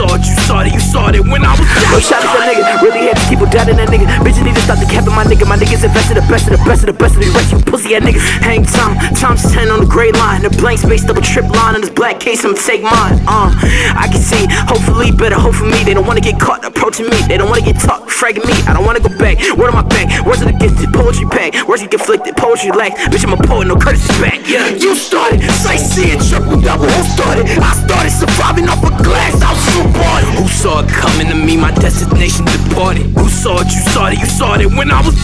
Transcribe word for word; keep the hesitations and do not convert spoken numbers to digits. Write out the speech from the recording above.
saw it, you saw it, you saw it when I was down. No shot at that nigga, really had to keep on doubting that nigga. Bitches need to stop the capping my nigga. My niggas invested the best of the best of the best of the rest. You pussy ass niggas. Hang time, times ten on the gray line. The blank space, double trip line on this black case. I'ma take mine. Uh, I can see, hopefully better, hope for me. They don't wanna get caught approaching me. They don't wanna get talked, fragging me. I don't wanna go back. Word on my back. Words of the gifted, poetry pack. Words get conflicted, poetry lack. Bitch, I'm a poet, no courtesy back. Yeah, you started sightseeing, triple double. Who started? I started surviving off a glass house so party. Who saw it coming to me? My destination departed. Who saw it? You saw it, you saw it when I was